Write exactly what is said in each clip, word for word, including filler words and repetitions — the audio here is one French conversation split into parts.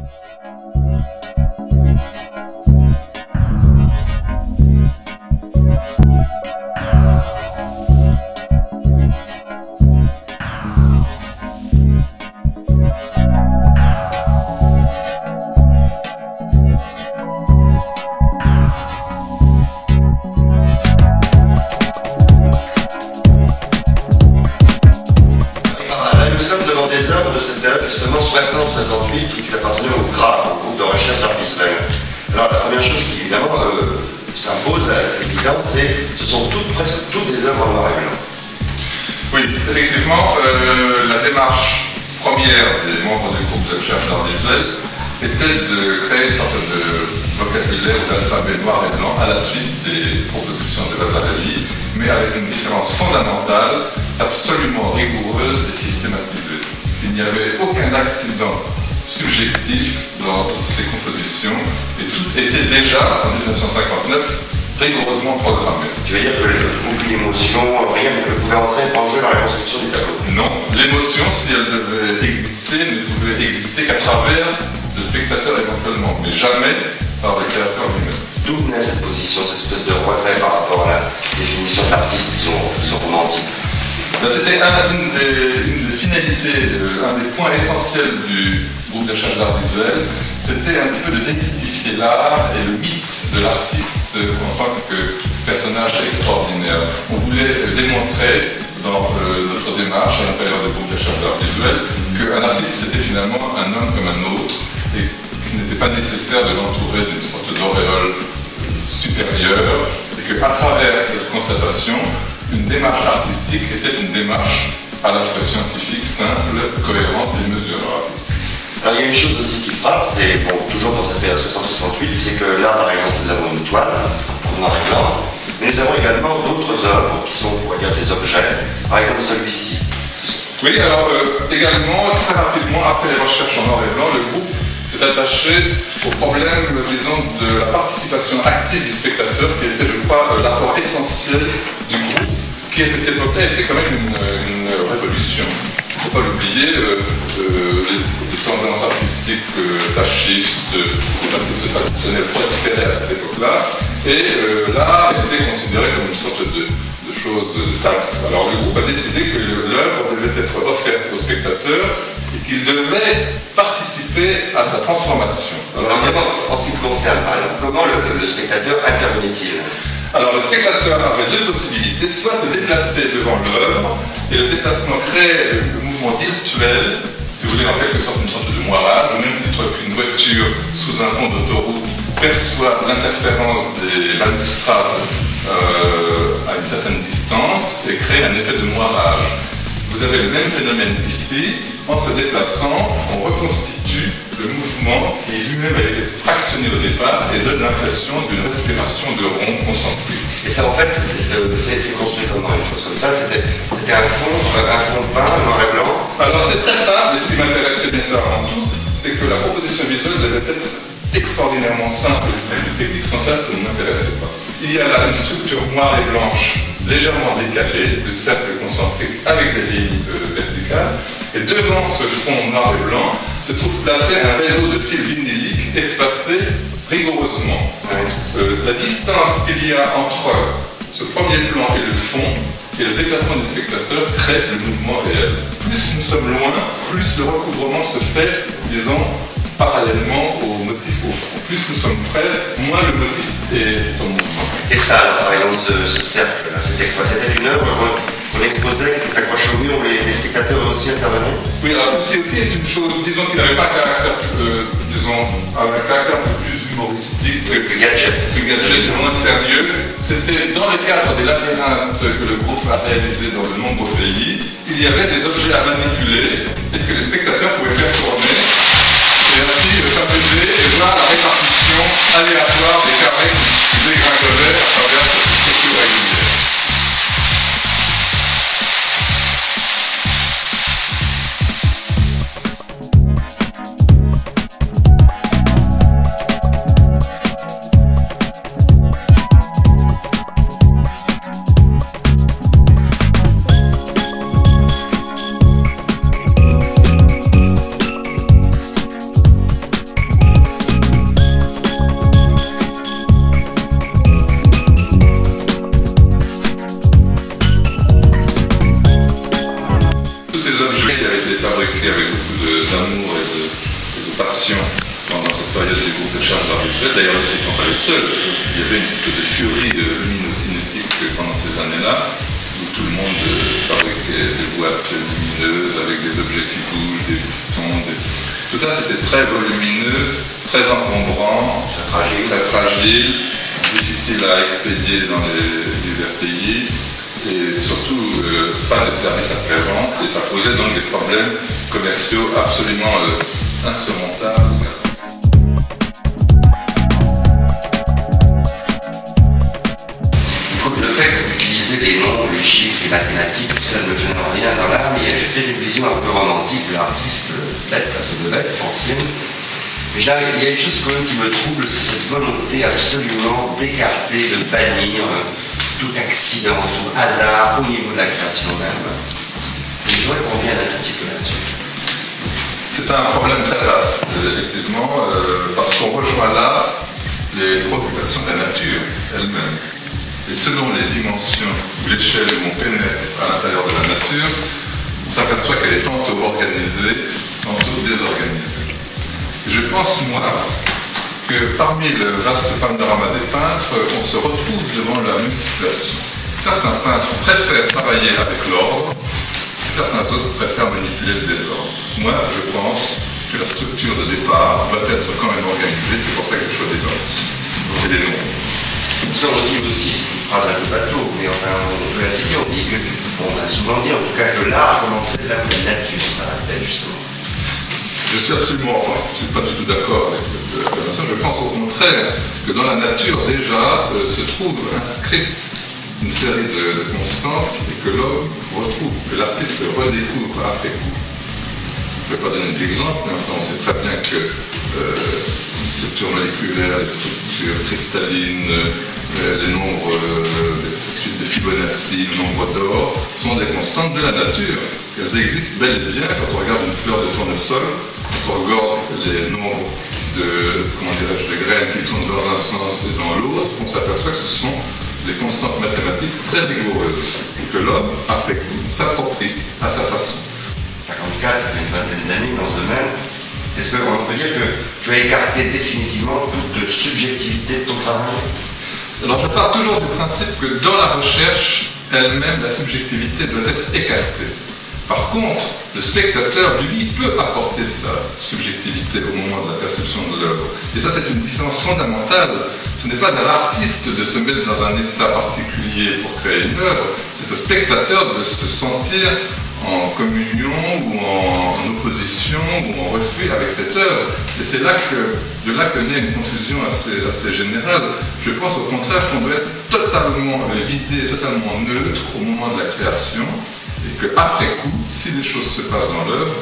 De cette période justement soixante soixante-huit qui appartenait au G R A, au groupe de recherche d'art visuel. Alors la première chose qui évidemment euh, s'impose à l'évidence, c'est ce sont toutes, presque toutes des œuvres en noir et blanc. Oui, effectivement, euh, la démarche première des membres du groupe de recherche d'art visuel était de créer une sorte de vocabulaire ou d'alphabet noir et blanc à la suite des propositions de Vasarely, mais avec une différence fondamentale, absolument rigoureuse et systématisée. Il n'y avait aucun accident subjectif dans ces compositions et tout était déjà, en mille neuf cent cinquante-neuf, rigoureusement programmé. Tu veux dire que aucune émotion, rien ne pouvait entrer en jeu dans la construction du tableau? Non, l'émotion, si elle devait exister, ne pouvait exister qu'à travers le spectateur éventuellement, mais jamais par le créateur lui-même. D'où venait cette position, cette espèce de retrait par rapport à la définition d'artiste, disons, disons romantique? C'était un, une, une des finalités, un des points essentiels du groupe de recherche d'art visuel, c'était un petit peu de démystifier l'art et le mythe de l'artiste en tant que personnage extraordinaire. On voulait démontrer dans euh, notre démarche à l'intérieur du groupe de recherche d'art visuel qu'un artiste c'était finalement un homme comme un autre et qu'il n'était pas nécessaire de l'entourer d'une sorte d'auréole supérieure et qu'à travers cette constatation, une démarche artistique était une démarche à la fois scientifique, simple, cohérente et mesurable. Alors il y a une chose aussi qui frappe, c'est, bon, toujours dans cette période soixante soixante-huit, c'est que là par exemple nous avons une toile en noir et blanc, mais nous avons également d'autres œuvres qui sont, on va dire, des objets, par exemple celui-ci. Oui, alors euh, également, très rapidement, après les recherches en noir et blanc, le groupe s'est attaché au problème, disons, de la participation active du spectateur, qui était, je crois, l'apport essentiel du groupe, qui à cette époque-là était quand même une, une révolution. Il ne faut pas l'oublier, euh, euh, les, les tendances artistiques euh, tachistes, les artistes traditionnels proliféraient à cette époque-là, et euh, l'art était considéré comme une sorte de, de chose de tact. Alors le groupe a décidé que l'œuvre devait être offerte aux spectateurs et qu'il devait participer à sa transformation. Alors évidemment, en ce qui me concerne, par exemple, comment le, le spectateur intervenait-il? Alors le spectateur avait deux possibilités, soit se déplacer devant l'œuvre, et le déplacement crée le mouvement virtuel, si vous voulez, en quelque sorte une sorte de moirage, au même titre qu'une voiture sous un pont d'autoroute perçoit l'interférence des balustrades euh, à une certaine distance et crée un effet de moirage. Vous avez le même phénomène ici, en se déplaçant, on reconstitue le mouvement qui lui-même a été fractionné au départ et donne l'impression d'une respiration de rond concentrique. Et ça, en fait, c'est euh, construit comment, une chose comme ça? C'était un fond, un fond peint, noir et blanc? Alors c'est très simple, et ce qui m'intéressait bien sûr avant tout, c'est que la proposition visuelle devait être extraordinairement simple et technique. Sans ça, ça ne m'intéressait pas. Il y a là une structure noire et blanche légèrement décalée, le cercle concentrique avec des lignes euh, verticales, et devant ce fond noir et blanc se trouve placé un réseau de fils vinyliques espacés rigoureusement. Euh, la distance qu'il y a entre ce premier plan et le fond et le déplacement du spectateur crée le mouvement réel. Plus nous sommes loin, plus le recouvrement se fait, disons, parallèlement au motif au fond. Plus nous sommes près, moins le motif est en mouvement. Et ça, par exemple, ce, ce cercle, c'était quoi? C'était une œuvre qu'on exposait, qui était accrochée au mur, où les, les spectateurs aussi intervenaient? Oui, alors ceci aussi est une chose, disons qu'il n'avait pas un caractère, euh, disons, un caractère un peu plus humoristique, que gadget, que gadget, moins sérieux. C'était dans le cadre des labyrinthes que le groupe a réalisé dans de nombreux pays, il y avait des objets à manipuler et que les spectateurs pouvaient faire tourner et ainsi s'amuser et voir la répartition aléatoire des carrés qui dégringolaient à travers cette structure régulière. passion pendant cette période des groupes de charge d'art visuel. D'ailleurs, ils n'étaient pas les seuls. Il y avait une sorte de furie de luminocinétique pendant ces années-là, où tout le monde fabriquait des boîtes lumineuses avec des objets qui bougent, des boutons. Des... Tout ça, c'était très volumineux, très encombrant, très fragile, très fragile, difficile à expédier dans les divers pays, et surtout euh, pas de service après-vente, et ça posait donc des problèmes commerciaux absolument euh, insurmontables. Le fait d'utiliser les noms, les chiffres, les mathématiques, tout ça ne gêne rien dans l'art, mais il y a peut-être une vision un peu romantique de l'artiste, bête, un peu de bête, ancienne. Mais il y a une chose quand même qui me trouble, c'est cette volonté absolument d'écarter, de bannir tout accident, tout hasard au niveau de la création même. Et je voudrais qu'on revienne un tout petit peu là-dessus. C'est un problème très vaste, effectivement, euh, parce qu'on rejoint là les préoccupations de la nature elle-même. Et selon les dimensions ou l'échelle où on pénètre à l'intérieur de la nature, on s'aperçoit qu'elle est tantôt organisée, tantôt désorganisée. Et je pense, moi, que parmi le vaste panorama des peintres, on se retrouve devant la même situation. Certains peintres préfèrent travailler avec l'ordre, certains autres préfèrent manipuler le désordre. Moi, je pense que la structure de départ doit être quand même organisée, c'est pour ça que j'ai choisi l'ordre. Et les noms. Parce qu'on retrouve aussi, c'est une phrase un peu bateau, mais enfin, on peut la citer, on dit que, on a souvent dit en tout cas que l'art commençait là où la nature s'arrêtait, justement. Je suis absolument, enfin, je ne suis pas du tout d'accord avec cette affirmation. Je pense au contraire que dans la nature, déjà, euh, se trouve inscrite une série de, de constantes et que l'homme retrouve, que l'artiste redécouvre après coup. Je ne vais pas donner d'exemple, mais enfin, on sait très bien que euh, les structures moléculaires, les structures cristallines, euh, les nombres, euh, les suites de Fibonacci, le nombre d'or, sont des constantes de la nature. Elles existent bel et bien quand on regarde une fleur de tournesol, quand on regarde les nombres de, comment dirais-je, de graines qui tournent dans un sens et dans l'autre, on s'aperçoit que ce sont des constantes mathématiques très rigoureuses et que l'homme, après coup, s'approprie à sa façon. cinquante-quatre, une vingtaine d'années dans ce domaine, est-ce qu'on peut dire que tu as écarté définitivement toute subjectivité de ton travail? Alors je pars toujours du principe que dans la recherche elle-même, la subjectivité doit être écartée. Par contre, le spectateur, lui, peut apporter sa subjectivité au moment de la perception de l'œuvre. Et ça, c'est une différence fondamentale. Ce n'est pas à l'artiste de se mettre dans un état particulier pour créer une œuvre, c'est au spectateur de se sentir en communion ou en opposition ou en refus avec cette œuvre. Et c'est là que, de là que naît une confusion assez, assez générale. Je pense au contraire qu'on doit être totalement vidé, totalement neutre au moment de la création, et qu'après coup, si les choses se passent dans l'œuvre,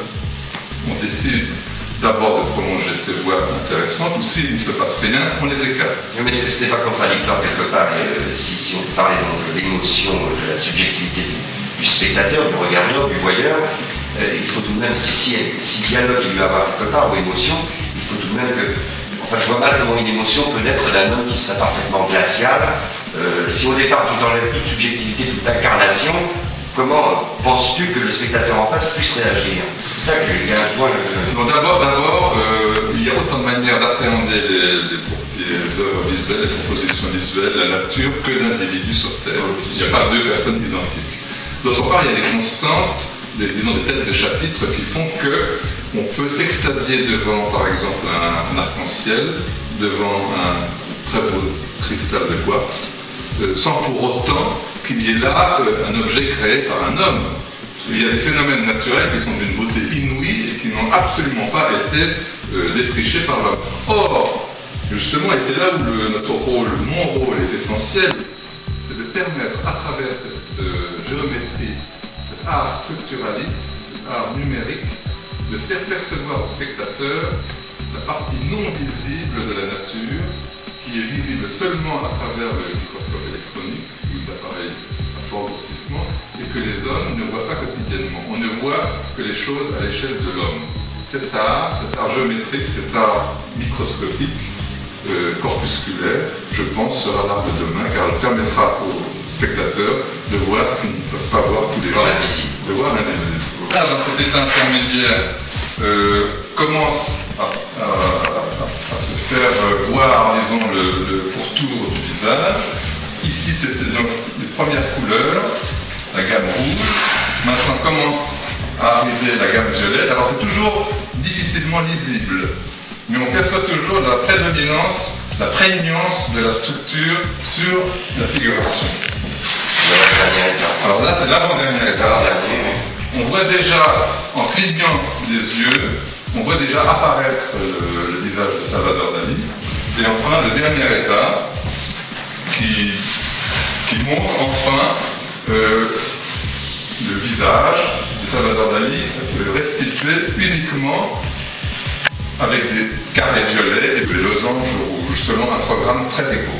on décide d'abord de prolonger ces voies intéressantes, ou s'il ne se passe rien, on les écarte. Mais ce n'était pas contradictoire quelque part, euh, si, si on parlait donc de l'émotion, de la subjectivité du, du spectateur, du regardeur, du voyeur, euh, il faut tout de même, si, si, si dialogue il doit y avoir quelque part, ou émotion, il faut tout de même que, enfin je vois mal comment une émotion peut naître d'un homme qui serait parfaitement glacial. Euh, si au départ tu t'enlèves toute subjectivité, toute incarnation, comment penses-tu que le spectateur en face puisse réagir? C'est ça qu'il y a un point. Euh... D'abord, d'abord euh, il y a autant de manières d'appréhender les, les, les œuvres visuelles, les compositions visuelles, la nature, que d'individus sur Terre. Il n'y a pas deux personnes identiques. D'autre part, il y a des constantes, des, disons des têtes de chapitre qui font qu'on peut s'extasier devant, par exemple, un, un arc-en-ciel, devant un très beau cristal de quartz, euh, sans pour autant qu'il y ait là euh, un objet créé par un homme. Il y a des phénomènes naturels qui sont d'une beauté inouïe et qui n'ont absolument pas été euh, défrichés par l'homme. Or, justement, et c'est là où le, notre rôle, mon rôle est essentiel, c'est de permettre à travers cette euh, géométrie, cet art structuraliste, cet art numérique, de faire percevoir au spectateur la partie non visible de la nature, qui est visible seulement à travers le microscope électronique, ou l'appareil à fort grossissement, et que les hommes ne voient pas quotidiennement. On ne voit que les choses à l'échelle de l'homme. Cet art, cet art géométrique, cet art microscopique, euh, corpusculaire, je pense, sera l'art de demain, car il permettra aux spectateurs de voir ce qu'ils ne peuvent pas voir tous les jours. De voir l'invisible. Là, dans cet état intermédiaire, euh, commence... Ah, à, à se faire voir, disons, le, le pourtour du visage. Ici, c'était donc les premières couleurs, la gamme rouge. Maintenant commence à arriver la gamme violette. Alors c'est toujours difficilement lisible, mais on perçoit toujours la prédominance, la prégnance de la structure sur la figuration. Alors là, c'est l'avant-dernière étape. On voit déjà, en clignant les yeux, on voit déjà apparaître le, le visage de Salvador Dali. Et enfin, le dernier état qui, qui montre enfin euh, le visage de Salvador Dali restitué uniquement avec des carrés violets et des losanges rouges, selon un programme très rigoureux.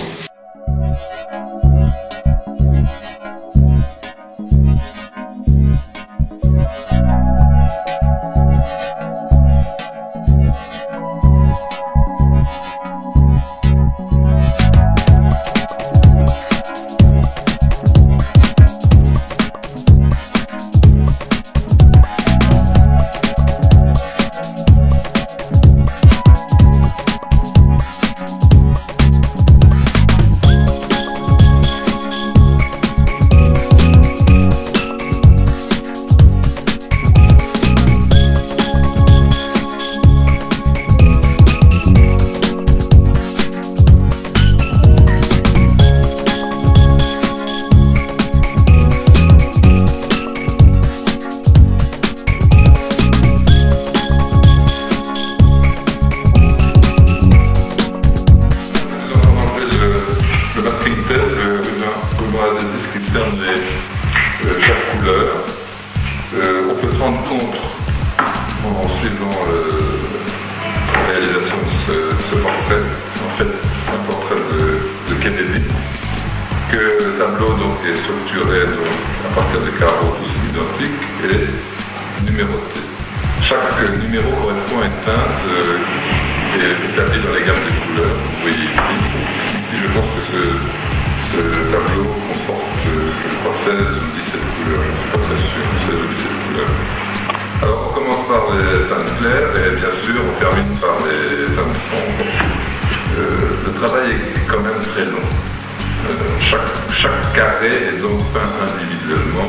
Chaque couleur. Euh, on peut se rendre compte, en suivant euh, la réalisation de ce, ce portrait, en fait un portrait de, de Kennedy, que le tableau donc, est structuré donc, à partir de carreaux tous identiques et numéroté. Chaque numéro correspond à une teinte euh, et établie dans les gammes de couleurs. Vous voyez ici. Ici, je pense que ce, ce tableau comporte, je crois, seize ou dix-sept couleurs. Je ne suis pas très sûr, seize ou dix-sept couleurs. Alors, on commence par les teintes claires et bien sûr, on termine par les teintes sombres. Euh, le travail est quand même très long. Euh, chaque, chaque carré est donc peint individuellement.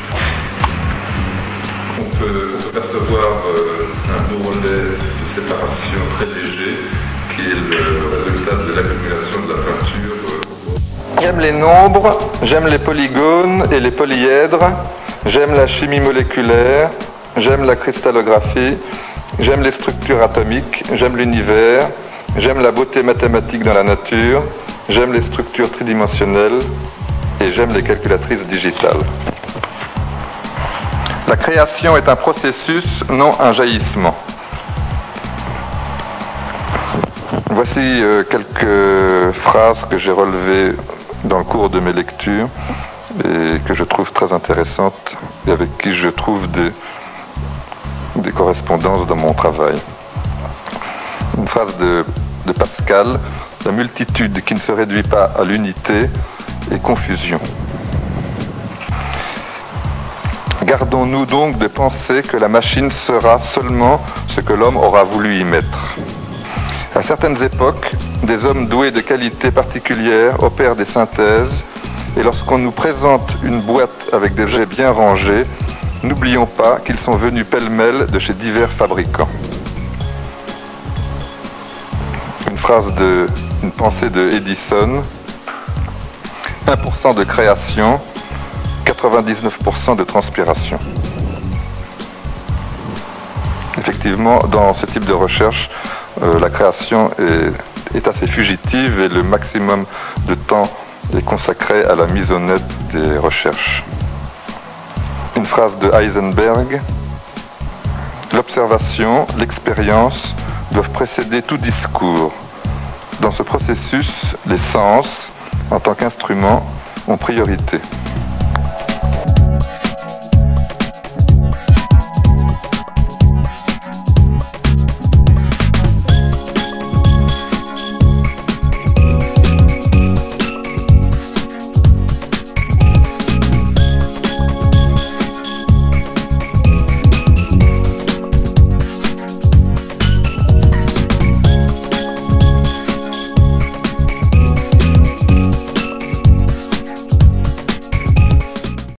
On peut, on peut percevoir euh, un ourlet de séparation très léger qui est le résultat de l'accumulation de la peinture. Euh, j'aime les nombres, j'aime les polygones et les polyèdres, j'aime la chimie moléculaire, j'aime la cristallographie, j'aime les structures atomiques, j'aime l'univers, j'aime la beauté mathématique dans la nature, j'aime les structures tridimensionnelles et j'aime les calculatrices digitales. La création est un processus, non un jaillissement. Voici euh, quelques phrases que j'ai relevées dans le cours de mes lectures et que je trouve très intéressantes et avec qui je trouve des, des correspondances dans mon travail. Une phrase de, de Pascal: la multitude qui ne se réduit pas à l'unité est confusion. Gardons-nous donc de penser que la machine sera seulement ce que l'homme aura voulu y mettre. À certaines époques, des hommes doués de qualités particulières opèrent des synthèses, et lorsqu'on nous présente une boîte avec des objets bien rangés, n'oublions pas qu'ils sont venus pêle-mêle de chez divers fabricants. Une phrase de, une pensée de Edison: un pour cent de création, quatre-vingt-dix-neuf pour cent de transpiration. Effectivement, dans ce type de recherche, euh, la création est, est assez fugitive et le maximum de temps est consacré à la mise au net des recherches. Une phrase de Heisenberg: l'observation, l'expérience doivent précéder tout discours. Dans ce processus, les sens, en tant qu'instruments, ont priorité.